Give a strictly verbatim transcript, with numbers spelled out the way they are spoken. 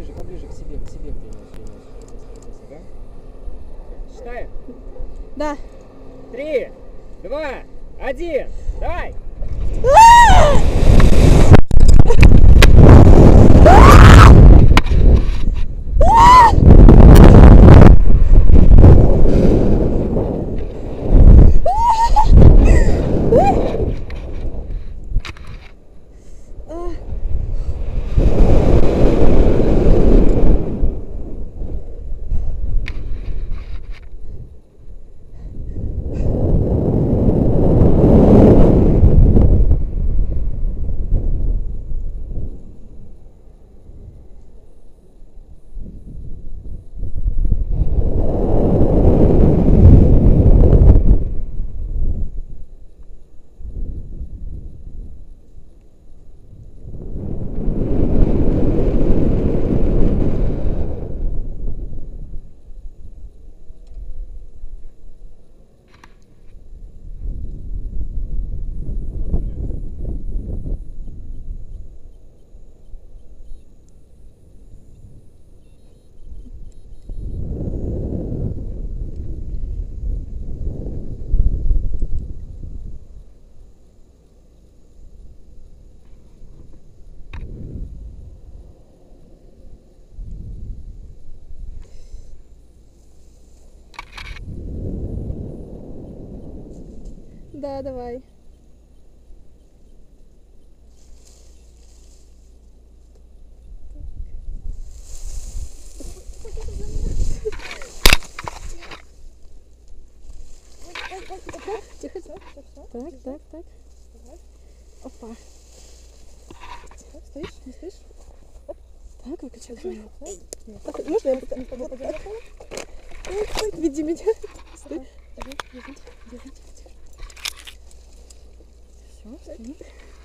поближе, поближе к себе, к себе принес, да? Считаем? Да. Три, два, один, давай! Да, давай. Тихо, тихо. Так, так, так. Опа. Стоишь? Не стоишь? Так, выключай. Так, можно я пока? Веди меня. Стой. Все, стоим.